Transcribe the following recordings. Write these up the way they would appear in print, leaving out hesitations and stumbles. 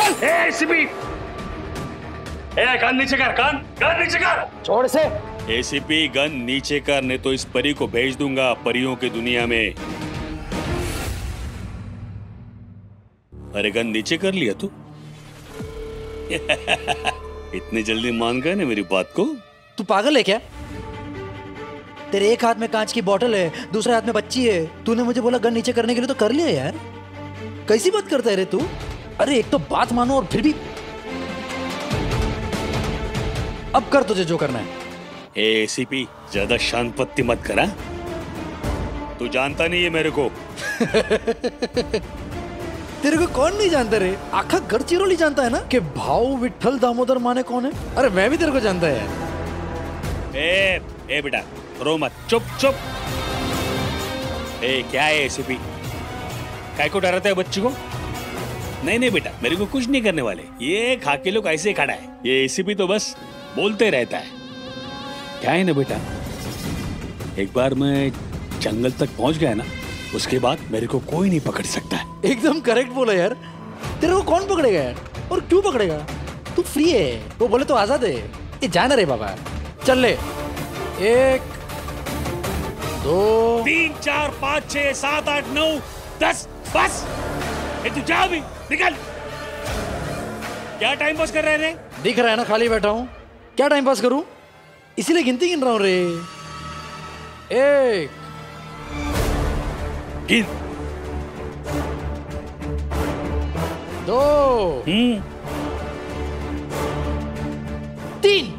ACP, gun नीचे कर, gun नीचे कर। छोड़ से। एसीपी गन नीचे कर, नहीं तो इस परी को भेज दूंगा परियों की दुनिया में। अरे गन नीचे कर लिया तू? इतनी जल्दी मान गए ना मेरी बात को? तू पागल है क्या? तेरे एक हाथ में कांच की बोतल है, दूसरे हाथ में बच्ची है। तूने मुझे बोला गन नीचे करने के लिए तो कर लिया यार। कैसी बात करता है रे तू? अरे एक तो बात मानो और फिर भी। अब कर तुझे जो करना है। एसीपी ज्यादा शान पत्ती मत करा, तू जानता नहीं है मेरे को। तेरे को कौन नहीं जानता रे? आखा गढ़चिरोली जानता है ना कि भाऊ विठल दामोदर माने कौन है? अरे मैं भी तेरे को जानता है यार। ए बेटा रो मत, चुप चुप। क्या है एसीपी, काय को डराता है बच्ची को? नहीं बेटा, मेरे को कुछ नहीं करने वाले। ये खाकी लोग ऐसे खड़ा है, ये एसीपी तो बस बोलते रहता है। क्या है ना बेटा, एक बार मैं जंगल तक पहुंच गया ना, उसके बाद मेरे को कोई नहीं पकड़ सकता है। एकदम करेक्ट बोला यार। तेरे को कौन पकड़ेगा यार? और क्यों पकड़ेगा? तू फ्री है, वो बोले तो आजाद है। ये जाना रे बाबा, चल ले। 1 2 3 4 5 6 7 8 9 10 बस। तू जा अभी, निकल। क्या टाइम पास कर रहे रे? दिख रहा है ना खाली बैठा हूँ, क्या टाइम पास करूं? इसीलिए गिनती गिन रहा हूं रे। 1 गिन, 2 3।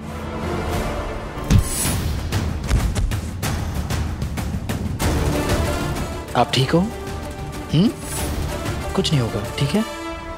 आप ठीक हो? कुछ नहीं होगा, ठीक है?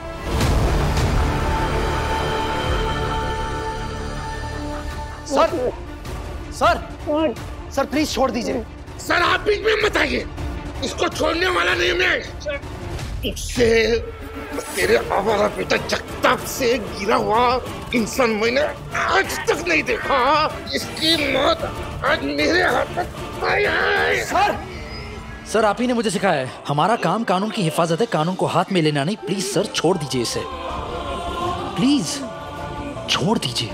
सर प्लीज छोड़ दीजिए। सर आप बीच में मत आइए, इसको छोड़ने वाला नहीं मैं। उससे तेरे आवारा बेटा जगताप से गिरा हुआ इंसान मैंने आज तक नहीं देखा। इसकी मौत आज मेरे हाथ में आई है। सर आप ही ने मुझे सिखाया है, हमारा काम कानून की हिफाजत है, कानून को हाथ में लेना नहीं। प्लीज सर छोड़ दीजिए इसे, प्लीज छोड़ दीजिए।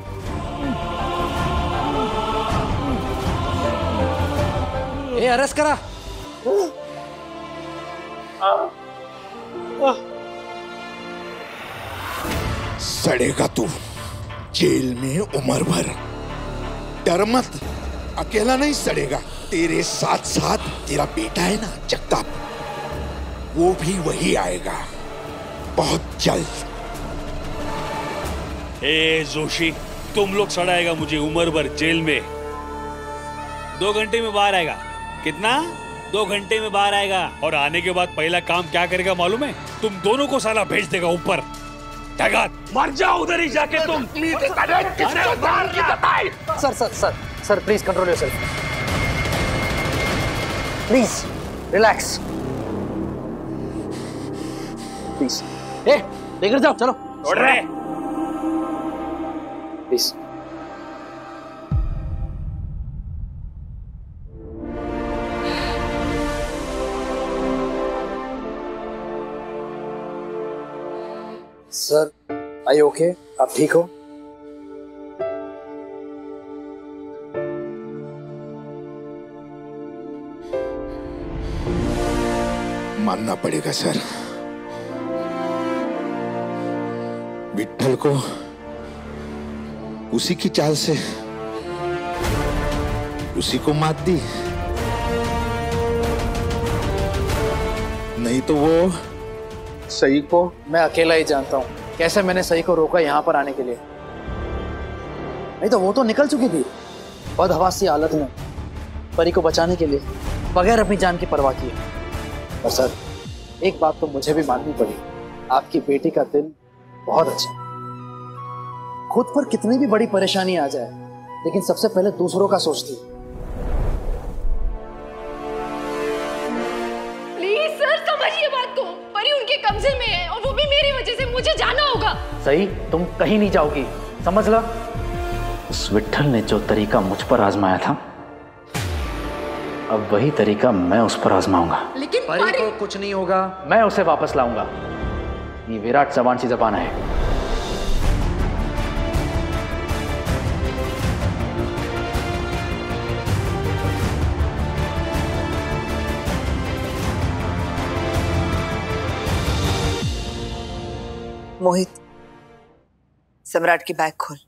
अरेस्ट करा। सड़ेगा तू जेल में उम्र भर। डर मत, अकेला नहीं सड़ेगा, तेरे साथ साथ तेरा बेटा है ना जगताप, वो भी वही आएगा बहुत जल्द। जोशी, तुम लोग सड़ाएगा मुझे उम्र भर जेल में। 2 घंटे में बाहर आएगा। कितना? 2 घंटे में बाहर आएगा। और आने के बाद पहला काम क्या करेगा मालूम है? तुम दोनों को साला भेज देगा ऊपर। मर जाओ उधर ही जाके तुम। Sir please control yourself, please relax, please. लेकर जाओ, चलो। छोड़ रहे प्लीज। Sir I okay? आप ठीक हो? मानना पड़ेगा सर, विट्ठल को उसी की चाल से उसी को मात दी, नहीं तो वो सही को मैं अकेला ही जानता हूँ कैसे मैंने सही को रोका यहाँ पर आने के लिए। नहीं तो वो तो निकल चुकी थी बदहवासी हालत में परी को बचाने के लिए, बगैर अपनी जान की परवाह किए। और सर एक बात तो मुझे भी माननी पड़ी, आपकी बेटी का दिल बहुत अच्छा। खुद पर कितनी भी बड़ी परेशानी आ जाए लेकिन सबसे पहले दूसरों का सोचती। प्लीज सर समझिए बात को, परी उनके कब्जे में है और वो भी मेरी वजह से। मुझे जाना होगा। सही, तुम कहीं नहीं जाओगी, समझ लो। उस विट्ठल ने जो तरीका मुझ पर आजमाया था, अब वही तरीका मैं उस पर आजमाऊंगा। लेकिन परी को कुछ नहीं होगा, मैं उसे वापस लाऊंगा। ये विराट जबान सी जबान है। मोहित, सम्राट की बैग खोल।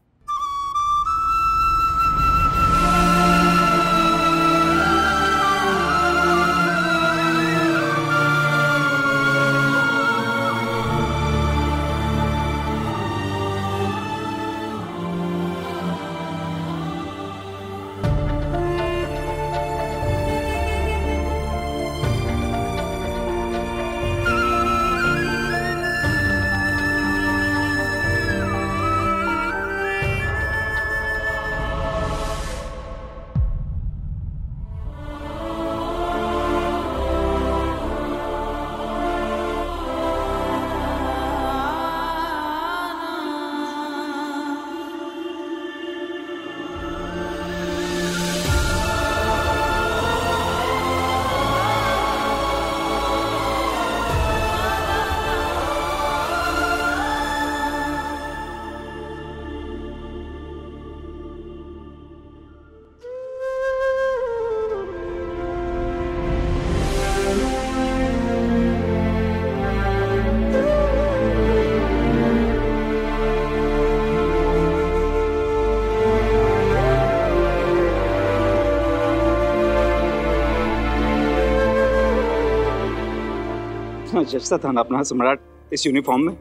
जचता था ना अपना सम्राट इस यूनिफॉर्म में।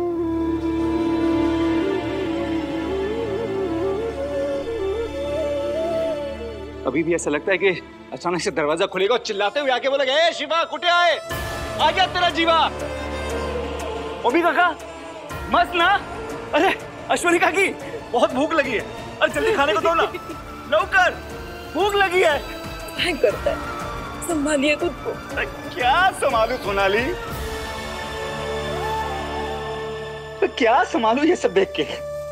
अभी भी ऐसा लगता है कि अचानक से दरवाजा खुलेगा और चिल्लाते हुए आके बोलेगा, ए शिवा कुटे आए, आ गया तेरा जीवा। ओबी काका मस्त ना। अरे अश्वनी काकी बहुत भूख लगी है, अरे जल्दी खाने को दो ना, नौकर भूख लगी है। करता है, संभालिए खुद को। क्या संभालू सोनाली, तो क्या संभालू ये सब देख के।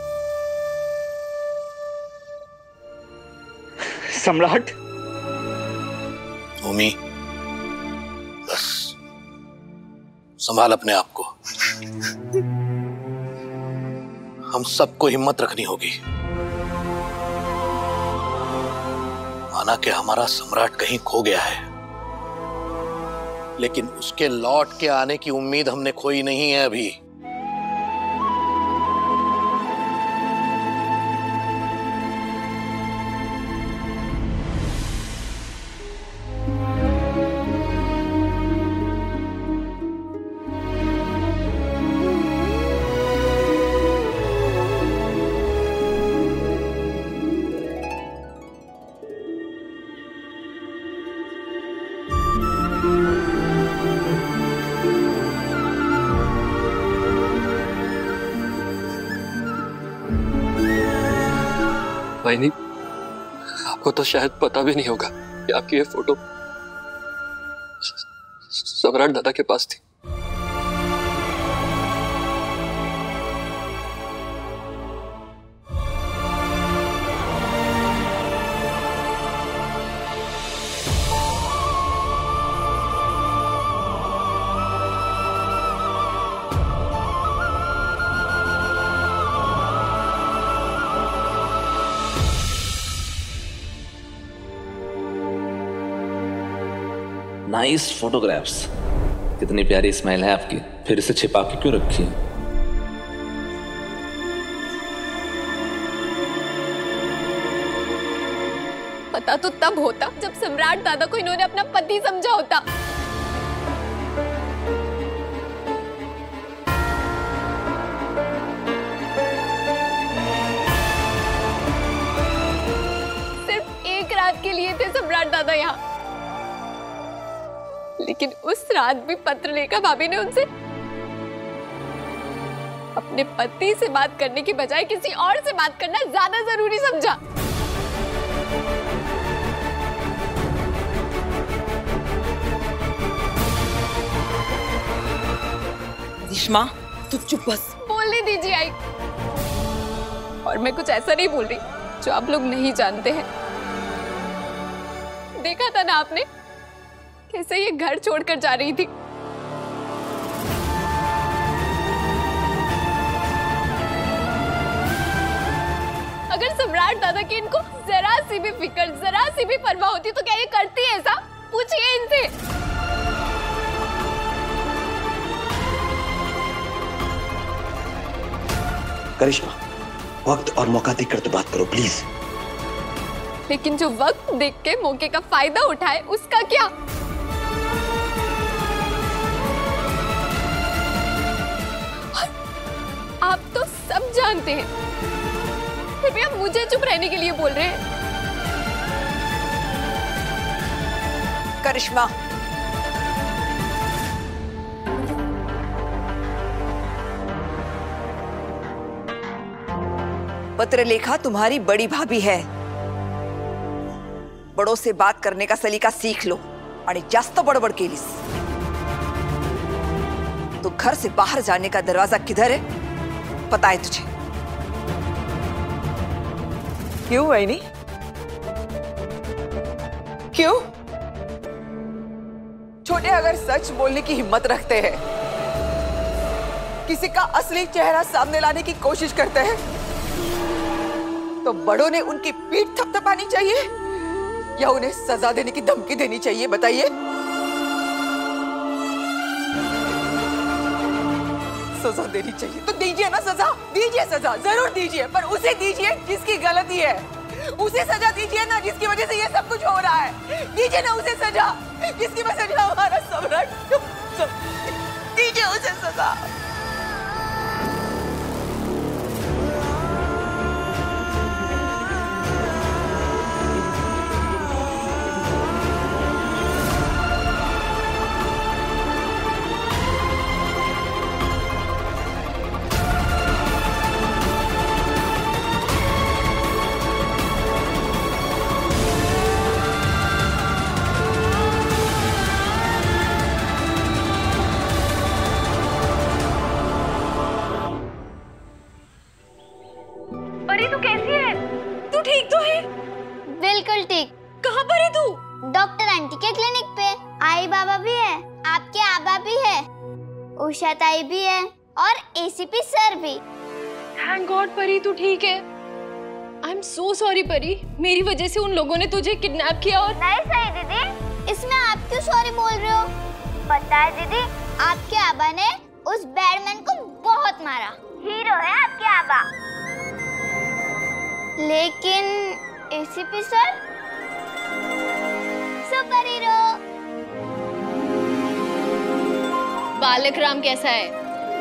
सम्राट भूमि, बस संभाल अपने आप को। हम सबको हिम्मत रखनी होगी। माना कि हमारा सम्राट कहीं खो गया है, लेकिन उसके लौट के आने की उम्मीद हमने खोई नहीं है अभी। नहीं, आपको तो शायद पता भी नहीं होगा कि आपकी ये फोटो सम्राट दादा के पास थी। नाइस फोटोग्राफ्स, कितनी प्यारी स्माइल है आपकी, फिर इसे छिपा के क्यों रखी है? पता तो तब होता जब सम्राट दादा को इन्होंने अपना पति समझा होता। सिर्फ एक रात के लिए थे सम्राट दादा यहाँ, लेकिन उस रात भी पत्र लेकर भाभी ने उनसे अपने पति से बात करने की बजाय किसी और से बात करना ज्यादा जरूरी समझा। रिश्मा, तू चुप बस। बोलने दीजिए आई। और मैं कुछ ऐसा नहीं बोल रही जो आप लोग नहीं जानते हैं। देखा था ना आपने कैसे ये घर छोड़कर जा रही थी। अगर सम्राट दादा की इनको जरा सी भी फिक्र, जरा सी भी परवाह होती तो क्या ये करती है ऐसा? पूछिए इनसे। करिश्मा, वक्त और मौका देखकर तो बात करो प्लीज। लेकिन जो वक्त देख के मौके का फायदा उठाए उसका क्या? आप तो सब जानते हैं, फिर भी आप मुझे चुप रहने के लिए बोल रहे हैं। करिश्मा, पत्रलेखा तुम्हारी बड़ी भाभी है। बड़ों से बात करने का सलीका सीख लो आणि जास्त बडबड केलीस तो घर से बाहर जाने का दरवाजा किधर है पता है तुझे? क्यों वैनी? क्यों? छोटे अगर सच बोलने की हिम्मत रखते हैं, किसी का असली चेहरा सामने लाने की कोशिश करते हैं, तो बड़ों ने उनकी पीठ थपथपानी चाहिए या उन्हें सजा देने की धमकी देनी चाहिए? बताइए। सजा देनी चाहिए तो दीजिए ना सजा, दीजिए सजा, जरूर दीजिए, पर उसे दीजिए जिसकी गलती है। उसे सजा दीजिए ना जिसकी वजह से ये सब कुछ हो रहा है। दीजिए ना उसे सजा जिसकी वजह से हमारा सम्राट, दीजिए उसे सजा। बिल्कुल ठीक। कहाँ पर है तू? डॉक्टर आंटी के क्लिनिक पे। आई बाबा भी है, आपके आबा भी है, उषा ताई भी है और एसीपी सर भी। थैंक गॉड परी तू ठीक है। आई एम सो सॉरी परी, मेरी वजह से उन लोगों ने तुझे किडनैप किया। और नहीं सही दीदी, इसमें आप क्यों सॉरी बोल रहे हो? पता है दीदी, आपके आबा ने उस बैडमैन को बहुत मारा। हीरो है आपके आबा। लेकिन एसीपी सर सुपर हीरो। बालक राम कैसा है?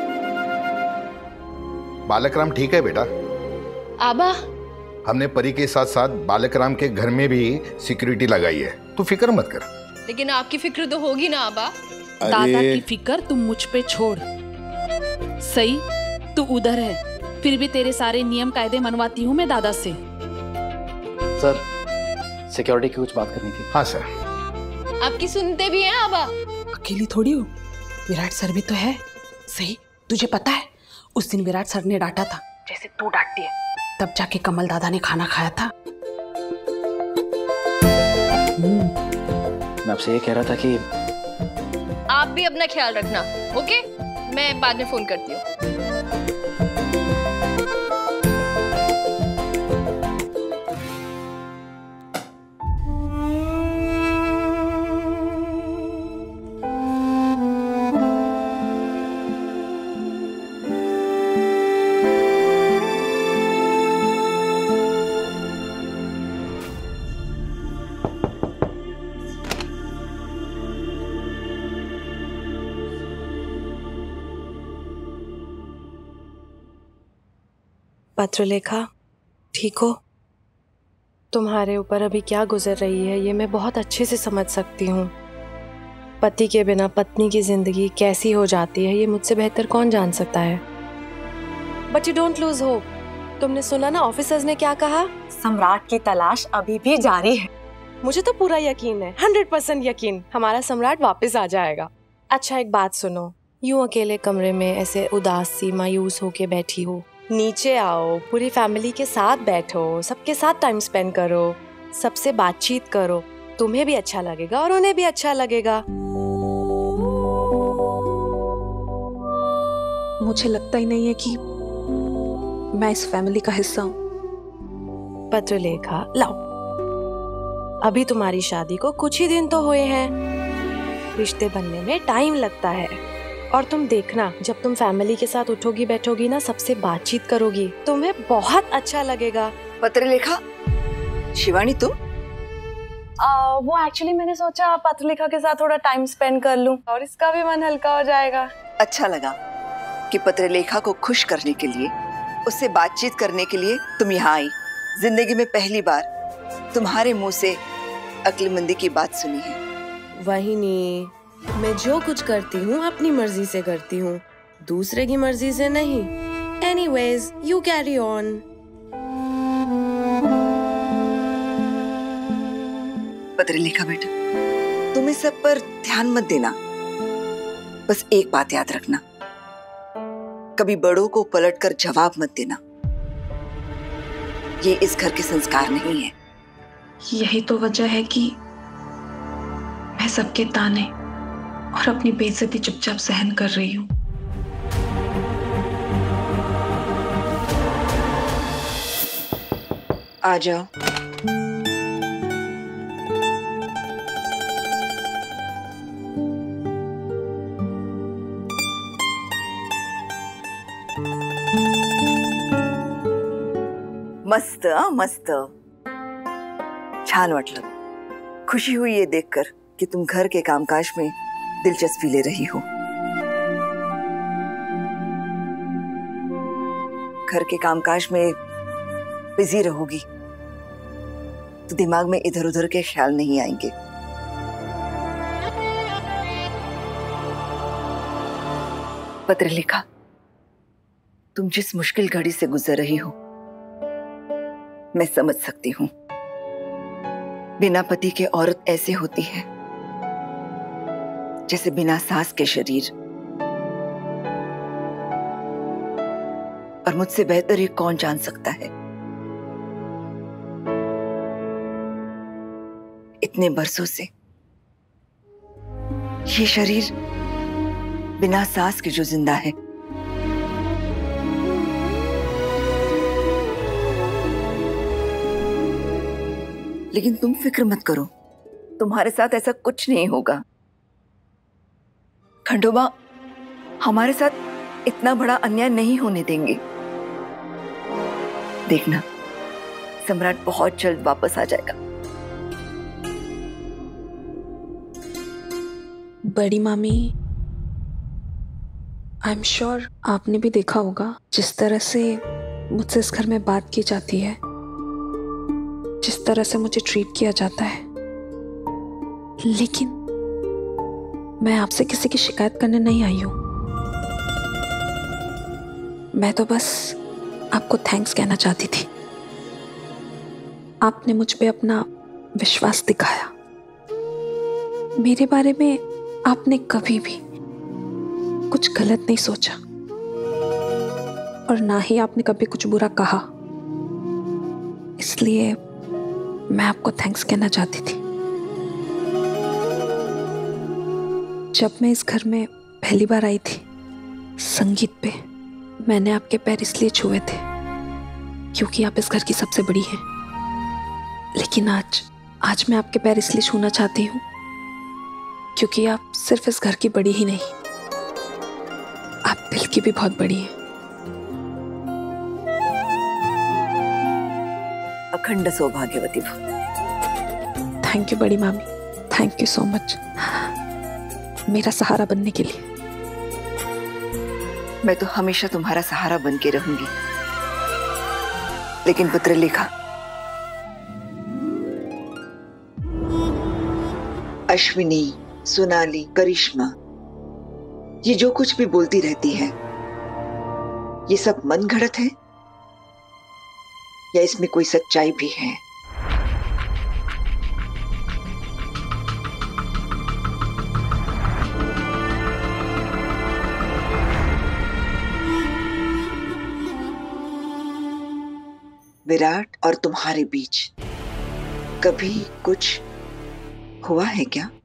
बालक राम ठीक है बेटा। आबा, हमने परी के साथ साथ बालक राम के घर में भी सिक्योरिटी लगाई है, तू फिक्र मत कर। लेकिन आपकी फिक्र तो होगी ना आबा। दादा की फिक्र तुम मुझ पे छोड़। सही, तू उधर है, फिर भी तेरे सारे नियम कायदे मनवाती हूँ मैं दादा से। सर, सिक्योरिटी की कुछ बात करनी थी। हाँ सर। आपकी सुनते भी हैं आबा। अकेली थोड़ी हो, विराट सर भी तो है। सही, तुझे पता है उस दिन विराट सर ने डांटा था जैसे तू डांटती है, तब जाके कमल दादा ने खाना खाया था। मैं आपसे ये कह रहा था कि आप भी अपना ख्याल रखना, ओके? मैं बाद में फोन करती हूँ। पत्रलेखा, ठीक हो? तुम्हारे ऊपर अभी क्या गुजर रही है ये मैं बहुत अच्छे से समझ सकती हूँ। पति के बिना पत्नी की जिंदगी कैसी हो जाती है ये मुझसे बेहतर कौन जान सकता है। But you don't lose hope. तुमने सुना ना ऑफिसर्स ने क्या कहा? सम्राट की तलाश अभी भी जारी है। मुझे तो पूरा यकीन है, 100% यकीन, हमारा सम्राट वापस आ जाएगा। अच्छा एक बात सुनो, यूं अकेले कमरे में ऐसे उदास सी मायूस होके बैठी हो, नीचे आओ, पूरी फैमिली के साथ बैठो, सबके साथ टाइम स्पेंड करो, सबसे बातचीत करो, तुम्हें भी अच्छा लगेगा और उन्हें भी अच्छा लगेगा। मुझे लगता ही नहीं है कि मैं इस फैमिली का हिस्सा हूं। पत्रलेखा लाओ, अभी तुम्हारी शादी को कुछ ही दिन तो हुए हैं, रिश्ते बनने में टाइम लगता है। और तुम देखना, जब तुम फैमिली के साथ उठोगी बैठोगी ना, सबसे बातचीत करोगी, तुम्हें बहुत अच्छा लगेगा। पत्रलेखा, शिवानी तुम? वो एक्चुअली मैंने सोचा पत्रलेखा के साथ थोड़ा टाइम स्पेंड कर लूं और इसका भी मन हल्का हो जाएगा। अच्छा लगा कि पत्रलेखा को खुश करने के लिए, उससे बातचीत करने के लिए तुम यहाँ आई। जिंदगी में पहली बार तुम्हारे मुंह से अक्लमंदी की बात सुनी है। वहीनी, मैं जो कुछ करती हूँ अपनी मर्जी से करती हूँ, दूसरे की मर्जी से नहीं। Anyways, you carry on. Patralekha बेटा, तुम इस सब पर ध्यान मत देना, बस एक बात याद रखना, कभी बड़ों को पलटकर जवाब मत देना। ये इस घर के संस्कार नहीं है। यही तो वजह है कि मैं सबके ताने और अपनी बेइज्जती चुपचाप सहन कर रही हूँ। आ जाओ। मस्त मस्त, छान वाटलं। खुशी हुई ये देखकर कि तुम घर के कामकाज में दिलचस्पी ले रही हो। घर के कामकाज में बिजी रहोगी तो दिमाग में इधर उधर के ख्याल नहीं आएंगे। पत्रलेखा, तुम जिस मुश्किल घड़ी से गुजर रही हो मैं समझ सकती हूँ। बिना पति के औरत ऐसे होती है जैसे बिना सास के शरीर। और मुझसे बेहतर ये कौन जान सकता है। इतने बरसों से ये शरीर बिना सास के जो जिंदा है, लेकिन तुम फिक्र मत करो, तुम्हारे साथ ऐसा कुछ नहीं होगा। खंडोबा हमारे साथ इतना बड़ा अन्याय नहीं होने देंगे। देखना, सम्राट बहुत जल्द वापस आ जाएगा। बड़ी मामी, आई एम श्योर आपने भी देखा होगा जिस तरह से मुझसे इस घर में बात की जाती है, जिस तरह से मुझे ट्रीट किया जाता है, लेकिन मैं आपसे किसी की शिकायत करने नहीं आई हूं। मैं तो बस आपको थैंक्स कहना चाहती थी। आपने मुझ पे अपना विश्वास दिखाया। मेरे बारे में आपने कभी भी कुछ गलत नहीं सोचा और ना ही आपने कभी कुछ बुरा कहा, इसलिए मैं आपको थैंक्स कहना चाहती थी। जब मैं इस घर में पहली बार आई थी संगीत पे, मैंने आपके पैर इसलिए छुए थे क्योंकि आप इस घर की सबसे बड़ी हैं। लेकिन आज मैं आपके पैर इसलिए छूना चाहती हूँ क्योंकि आप सिर्फ इस घर की बड़ी ही नहीं, आप दिल की भी बहुत बड़ी हैं। अखंड सौभाग्यवती भव। थैंक यू बड़ी मामी, थैंक यू सो मच मेरा सहारा बनने के लिए। मैं तो हमेशा तुम्हारा सहारा बन के रहूंगी। लेकिन पत्रलेखा, अश्विनी, सोनाली, करिश्मा, ये जो कुछ भी बोलती रहती है, ये सब मन घड़त है या इसमें कोई सच्चाई भी है? विराट और तुम्हारे बीच कभी कुछ हुआ है क्या?